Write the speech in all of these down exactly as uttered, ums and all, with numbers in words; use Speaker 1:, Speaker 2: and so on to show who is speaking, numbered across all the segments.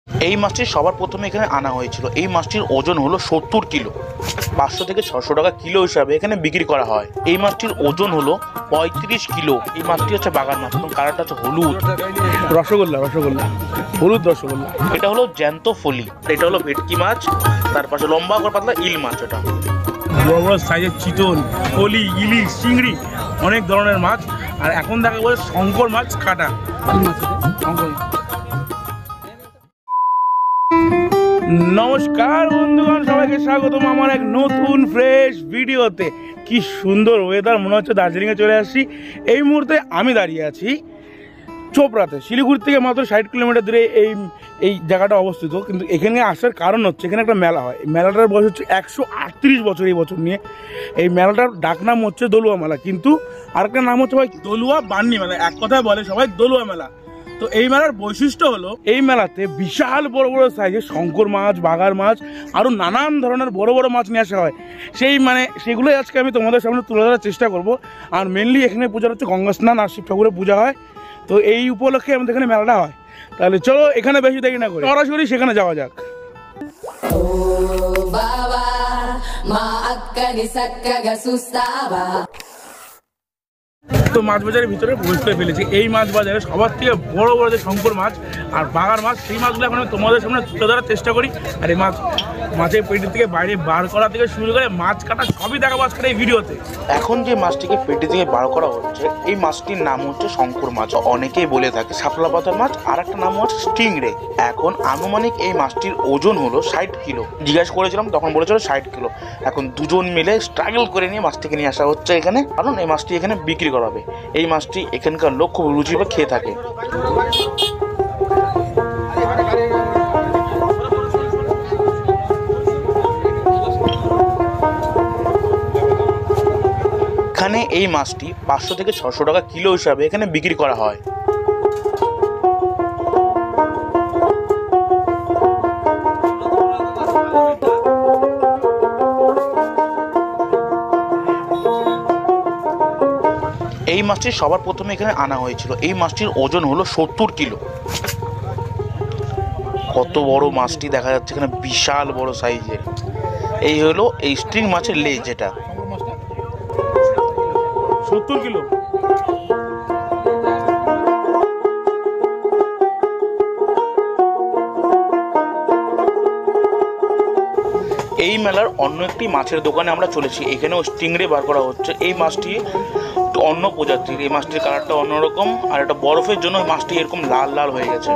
Speaker 1: এই মাছটি সবার প্রথমে এখানে আনা হয়েছিল। এই মাছটির ওজন হলো সত্তর কিলো, পাঁচশো থেকে ছশো টাকা কিলো হিসাবে এখানে বিক্রি করা হয়। এই মাছটির ওজন হলো পঁয়ত্রিশ কিলো। এই মাছটি হচ্ছে বাগান মাছ এবং কালারটা হচ্ছে হলুদ
Speaker 2: রসগোল্লা রসগোল্লা হলুদ রসগোল্লা।
Speaker 1: এটা হলো জ্যান্ত ফলি। এটা হলো ভেটকি মাছ, তার পাশে লম্বা করে পাতলা ইল মাছ। এটা
Speaker 2: বড় বড় সাইজের চিতল, ফলি, ইলিশ, চিংড়ি, অনেক ধরনের মাছ। আর এখন দেখা বলে শঙ্কর মাছ কাটা। নমস্কার বন্ধুগণ, সবাইকে স্বাগতম আমার এক নতুন ফ্রেশ ভিডিওতে। কি সুন্দর ওয়েদার, মনে হচ্ছে দার্জিলিংয়ে চলে আসছি। এই মুহূর্তে আমি দাঁড়িয়ে আছি চোপড়াতে। শিলিগুড়ি থেকে মাত্র ষাট কিলোমিটার দূরে এই এই জায়গাটা অবস্থিত। কিন্তু এখানে আসার কারণ হচ্ছে এখানে একটা মেলা হয়। এই মেলাটার বয়স হচ্ছে একশো আটত্রিশ বছর এই বছর নিয়ে। এই মেলাটার ডাকনাম হচ্ছে দলুয়া মেলা, কিন্তু আরেকটা নাম হচ্ছে ভাই দলুয়া বান্নি মেলা। এক কথায় বলে সবাই দলুয়া মেলা। তো এই মেলার বৈশিষ্ট্য হলো এই মেলাতে বিশাল বড় বড় সাইজের শঙ্কর মাছ, বাগার মাছ, আরও নানান ধরনের বড় বড় মাছ নিয়ে আসা হয়। সেই মানে সেগুলোই আজকে আমি তোমাদের সামনে তুলে ধরার চেষ্টা করব। আর মেনলি এখানে পূজা হচ্ছে গঙ্গা স্নান আর শিব ঠাকুরের পূজা হয়। তো এই উপলক্ষে আমাদের এখানে মেলাটা হয়। তাহলে চলো এখানে বেশি দেরি না করে সরাসরি সেখানে যাওয়া যাক। তো মাছ বাজারের ভিতরে প্রবেশ করে ফেলেছি। এই মাছ বাজারে সবার থেকে বড় বড় যে শঙ্কর মাছ আর বাগার মাছ, সেই মাছগুলো এখন আমি তোমাদের সামনে তুলে ধরার চেষ্টা করি। আর এই মাছ মাছের পেটি থেকে বাইরে বার করা থেকে শুরু করে মাছ কাটা সবই দেখাবো আজকের এই ভিডিওতে।
Speaker 1: এখন যে মাছটিকে পেটি থেকে বার করা হচ্ছে, এই মাছটির নাম হচ্ছে শঙ্কর মাছ। অনেকেই বলে থাকে শাপলা পাতার মাছ, আর একটা নাম হচ্ছে স্টিংরে। এখন আনুমানিক এই মাছটির ওজন হলো ষাট কিলো। জিজ্ঞাসা করেছিলাম, তখন বলেছিল ষাট কিলো। এখন দুজন মিলে স্ট্রাগল করে নিয়ে মাছটিকে নিয়ে আসা হচ্ছে এখানে, কারণ এই মাছটি এখানে বিক্রি করা হবে। এই মাছটি এখানকার লোক খুব রুচি বা খেয়ে থাকে। এখানে এই মাছটি পাঁচশো থেকে ছশো টাকা কিলো হিসাবে এখানে বিক্রি করা হয়। এই মাছটি সবার প্রথমে এখানে আনা হয়েছিল। এই মাছটির ওজন হলো সত্তর কিলো। কত বড় মাছটি দেখা যাচ্ছে এখানে, বিশাল বড় সাইজের। এই হলো এই স্ট্রিং মাছের লেজ। এটা
Speaker 2: সত্তর কিলো।
Speaker 1: এই মেলার অন্য একটি মাছের দোকানে আমরা চলেছি। এখানেও স্টিংরে বার করা হচ্ছে। এই মাছটি অন্য প্রজাতির। এই মাছটির কালারটা অন্যরকম, আর এটা বরফের জন্য মাছটি এরকম লাল লাল হয়ে গেছে।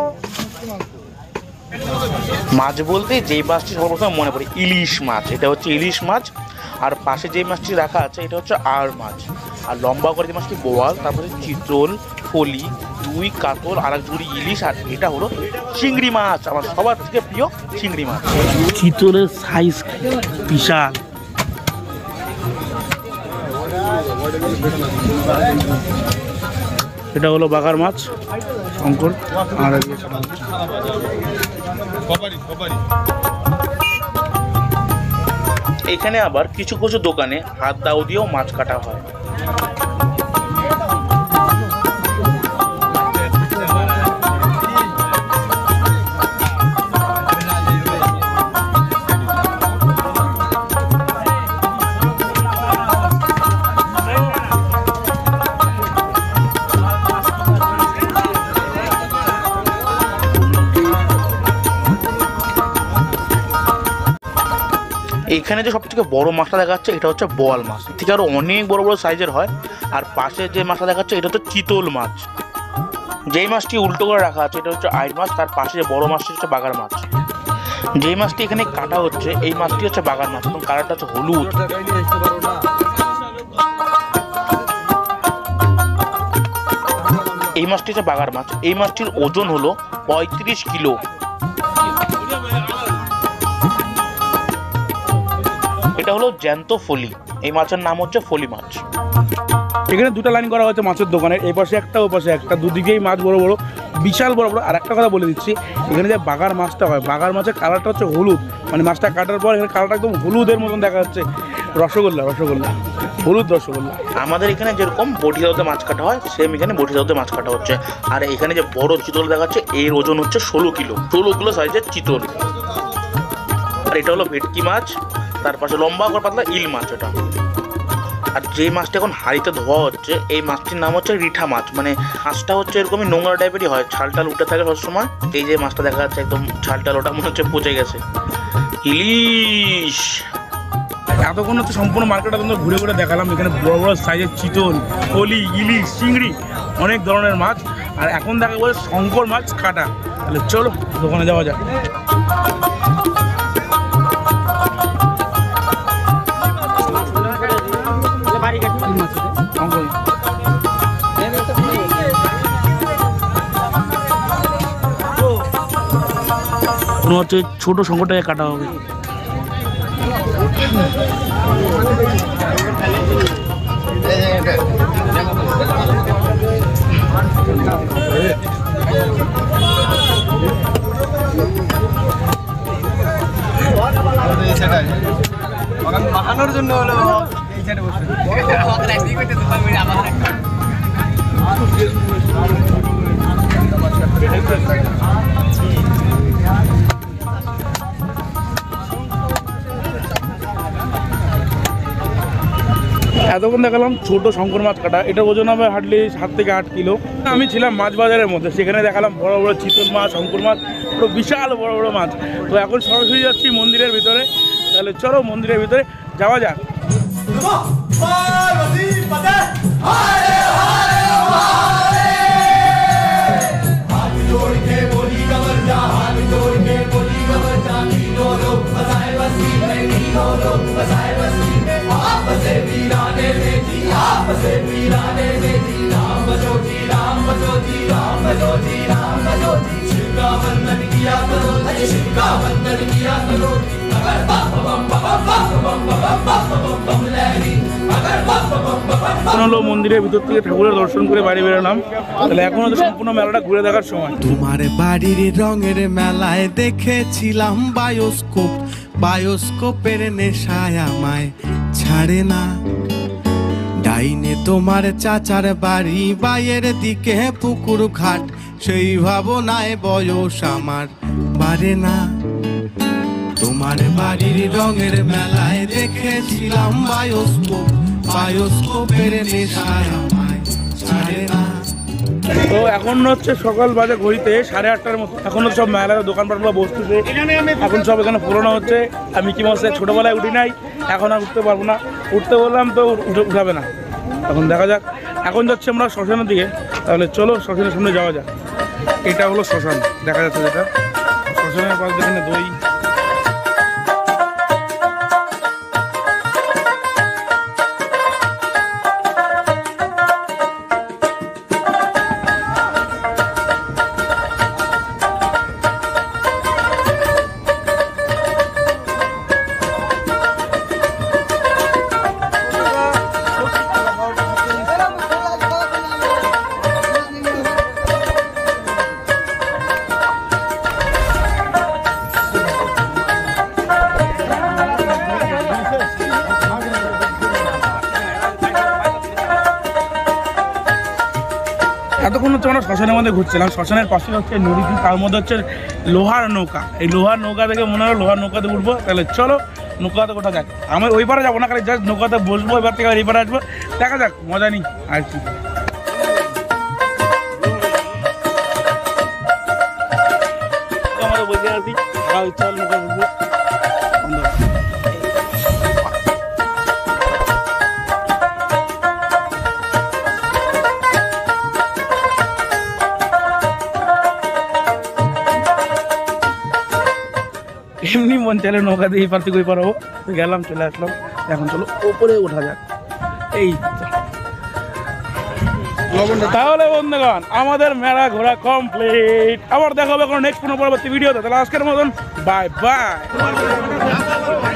Speaker 1: মাছ বলতে যেই মাছটি সর্বপ্রথম মনে পড়ে ইলিশ মাছ। এটা হচ্ছে ইলিশ মাছ। আর পাশে যে মাছটি রাখা আছে এটা হচ্ছে আর মাছ। আর লম্বা করে যে মাছটি বোয়াল, তারপরে চিতল, ফলি, রুই, কাতল, আর এক ঝুড়ি ইলিশ। আর এটা হলো চিংড়ি মাছ, আমার সবার থেকে প্রিয় চিংড়ি মাছ।
Speaker 2: চিতলের সাইজ বিশাল। এটা হলো বাগার মাছ, শঙ্কর। আর
Speaker 1: এখানে আবার কিছু কিছু দোকানে হাত দাও দিয়েও মাছ কাটা হয়। এখানে যে সবথেকে বড় মাছটা দেখা যাচ্ছে এটা হচ্ছে বোয়াল মাছ। ঠিক আরো অনেক বড় বড় সাইজের হয়। আর পাশে যে মাছটা দেখা যাচ্ছে এটা হচ্ছে চিতল মাছ। যেই মাছটি উল্টো করে রাখা আছে এটা হচ্ছে আইড় মাছ, তার পাশে যে বড় মাছটি হচ্ছে বাগার মাছ। যেই মাছটি এখানে কাটা হচ্ছে এই মাছটি হচ্ছে বাগার মাছ এবং কালারটা হচ্ছে হলুদ। এই মাছটি হচ্ছে বাগার মাছ। এই মাছটির ওজন হলো পঁয়ত্রিশ কিলো। এটা হলো জ্যান্ত ফলি। এই মাছের নাম হচ্ছে ফলি মাছ।
Speaker 2: এখানে দুটো লাইন করা হয়েছে মাছের দোকানের, এই পাশে একটা ও পাশে একটা, দুদিকেই মাছ বড় বড়, বিশাল বড় বড়। আর একটা কথা বলে দিচ্ছি, এখানে যে বাগার মাছটা হয়, বাগার মাছের কালারটা হচ্ছে হলুদ। মানে মাছটা কাটার পর এখানে কালারটা একদম হলুদের মতন দেখা যাচ্ছে। রসগোল্লা রসগোল্লা হলুদ রসগোল্লা।
Speaker 1: আমাদের এখানে যেরকম বটিদাওতে মাছ কাটা হয় সেম এখানে বটিদাওতে মাছ কাটা হচ্ছে। আর এখানে যে বড় চিতল দেখাচ্ছে এর ওজন হচ্ছে ষোলো কিলো ষোলো কিলো সাইজের চিতল। আর এটা হলো ভেটকি মাছ, তার পাশে লম্বা করে পাতলা ইল মাছ এটা। আর যে মাছটা এখন হাঁড়িতে ধোয়া হচ্ছে এই মাছটির নাম হচ্ছে রিঠা মাছ। মানে মাছটা হচ্ছে এরকমই নোংরা টাইপেরই হয়, ছাল টাল উঠে থাকে সবসময়। এই যে মাছটা দেখা যাচ্ছে একদম ছাল টাল ওটা মনে হচ্ছে পচে গেছে। ইলিশ।
Speaker 2: এতক্ষণ হচ্ছে সম্পূর্ণ মার্কেটটা তোমরা ঘুরে ঘুরে দেখালাম। এখানে বড় বড় সাইজের চিতল, কলি, ইলিশ, চিংড়ি, অনেক ধরনের মাছ। আর এখন দেখা বলে শঙ্কর মাছ কাটা। তাহলে চলো দোকানে যাওয়া যাক। কোনো হচ্ছে ছোট শঙ্করটাকে কাটা হবে।
Speaker 3: মাখানোর জন্য হলো এই সাইডে বসে
Speaker 2: এতক্ষণ দেখালাম ছোট শঙ্কর মাছ কাটা, এটা ওজন হবে হার্ডলি সাত থেকে আট কিলো। আমি ছিলাম মাছ বাজারের মধ্যে, সেখানে দেখালাম বড় বড় চিতল মাছ, শঙ্কর মাছ, পুরো বিশাল বড় বড় মাছ। তো এখন সরাসরি যাচ্ছি মন্দিরের ভিতরে। তাহলে চলো মন্দিরের ভিতরে যাওয়া যাক। হলো মন্দিরের ভিতর থেকে ঠাকুরের দর্শন করে বাড়ি বেরোলাম। তাহলে এখন হচ্ছে সম্পূর্ণ মেলাটা ঘুরে দেখার সময়।
Speaker 4: তোমার বাড়ির রঙের মেলায় দেখেছিলাম বায়োস্কোপ, বায়োস্কোপের নেশায় আমায় ছাড়ে না। ডাইনে তোমার চাচার বাড়ি, বাইয়ের দিকে পুকুর ঘাট, সেই ভাবনায় বয়স আমার বাড়ে না। তোমার বাড়ির রঙের মেলায় দেখেছিলাম বায়োস্কোপ, বায়োস্কোপের নেশায় আমায় ছাড়ে না।
Speaker 2: তো এখন হচ্ছে সকাল বাজে ঘড়িতে সাড়ে আটটার মতো। এখন হচ্ছে সব মেলার দোকানপাটগুলো বসতেছে, এখন সব এখানে পুরোনো হচ্ছে। আমি কি মাসে ছোটোবেলায় উঠি নাই, এখন আর উঠতে পারবো না। উঠতে বললাম তো উঠাবে না। এখন দেখা যাক। এখন যাচ্ছি আমরা শ্মশানের দিকে। তাহলে চলো শ্মশানের সামনে যাওয়া যাক। এটা হলো শ্মশান, দেখা যাচ্ছে যেটা শ্মশানের পাশ এখানে দই। এতক্ষণ হচ্ছে আমরা শ্মশানের মধ্যে ঘুরছিলাম। শ্মশানের পাশে হচ্ছে নদীটি, তার মধ্যে হচ্ছে লোহার নৌকা। এই লোহার নৌকা থেকে মনে হয় লোহার নৌকাতে উঠবো। তাহলে চলো নৌকাতে ওঠা যাক। আমি ওই পারে যাবো না, খালি জাস্ট নৌকাতে বসবো, এবার থেকে এই পারে আসবো। দেখা যাক, মজা নিই আর কি। আমাদের বসে আসি, ইচ্ছা হল নৌকা বসবো। এমনি মন চাইলে নৌকা দিয়ে এই পার থেকে ওই পার হবো। গেলাম, চলে আসলাম। এখন চলো ওপরে ওঠা যাক। এই তাহলে বন্ধুগণ আমাদের মেলা ঘোরা কমপ্লিট। আবার দেখা হবে কোনো নেক্সট কোনো পরবর্তী ভিডিওতে। তাহলে আজকের মতন বাই বাই।